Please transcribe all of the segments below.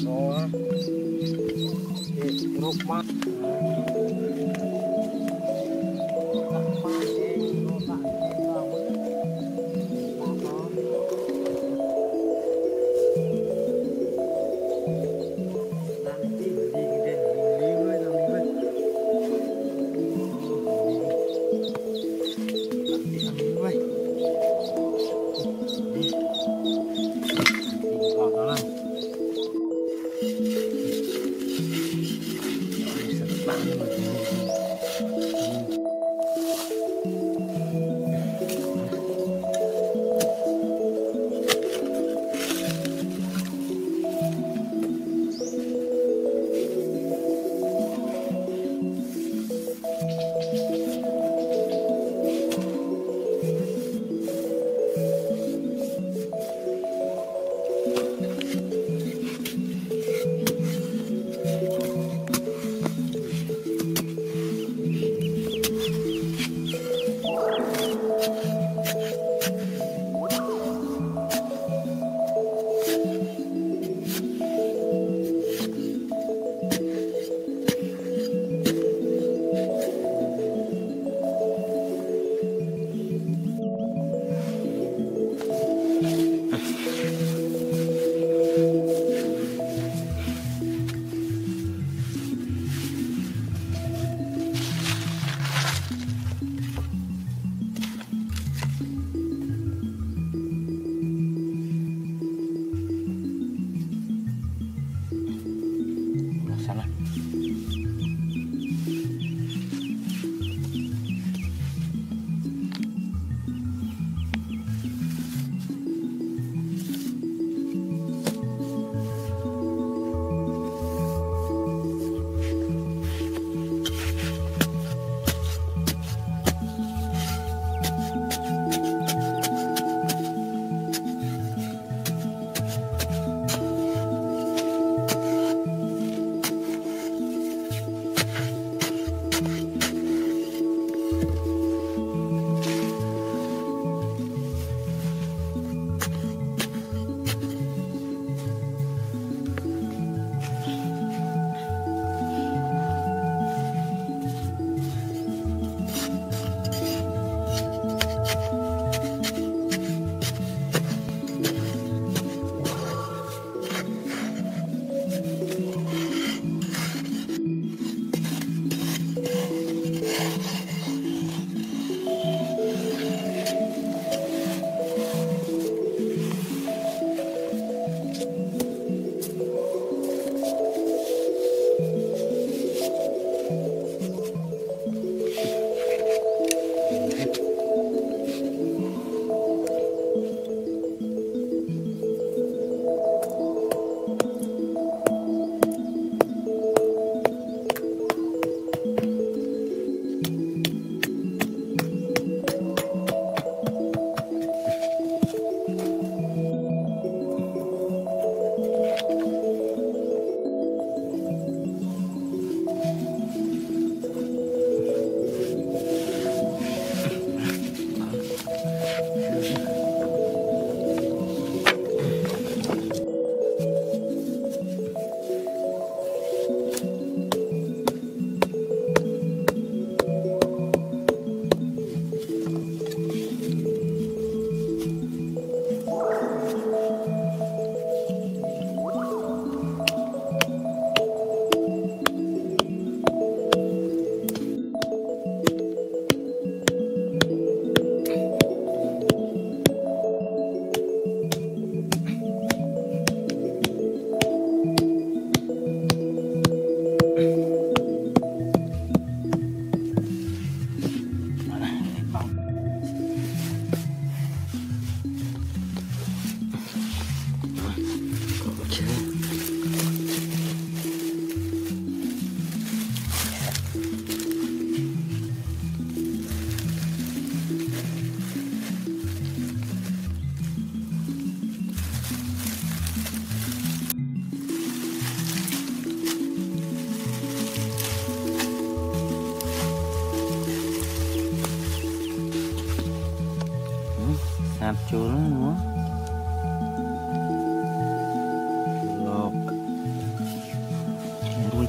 Sạp chua lắm nữa. Lột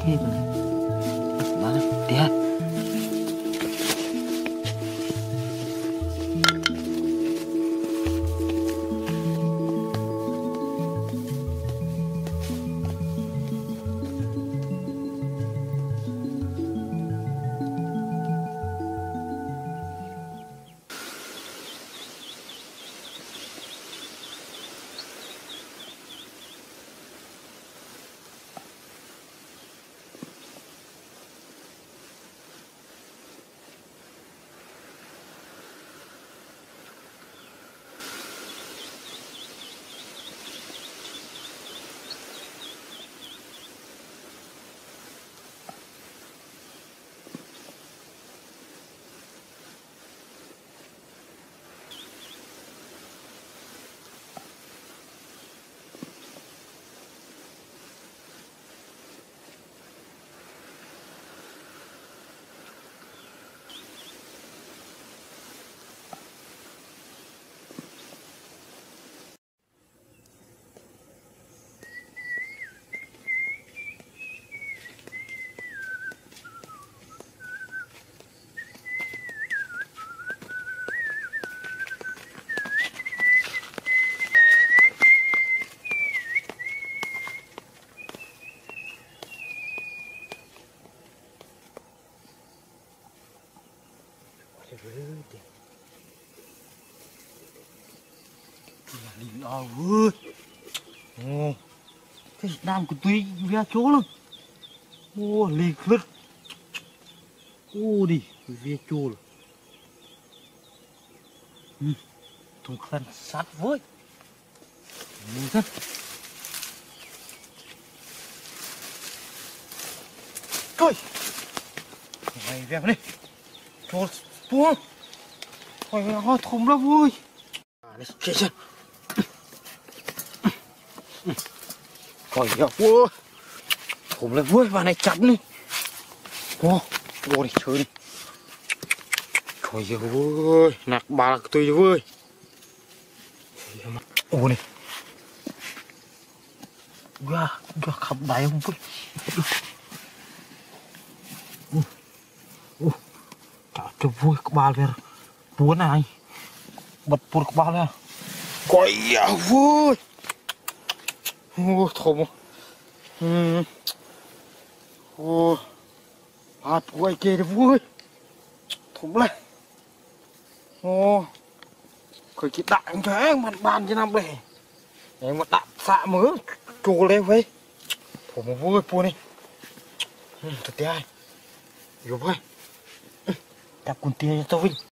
thế rồi. Đó, tía. Đi ao ơi. Ồ, cái đam của tuy về chỗ lắm. Ô, lì khứt. Ô đi, về chỗ rồi. Thùng khăn sát với. Nhìn thật. Coi. Mày về đi. Chỗ buông. Mày ho thùng ra vui. Đây, chạy chân. Coi kìa, wow. Thùng lại vui, vào này chậm đi. Wow, vô đi, chơi đi. Trời ơi, nạc bà là tùy vui. Ô này. Gà khắp đáy không vui. Chả cho vui, các bà về buồn này. Bật buồn các bà lên. Coi kìa, vui. Ô, thùng. Ô, hạt quay kia thì vui. Thùng lên. Ô, cái đại cho em mặt bàn cho năm bể. Em mà đạp xạ mớ chùa lên vậy. Thùng vui buồn đi. Thật tiếc ai. Yêu ơi. Đạp con tia cho tôi Vinh.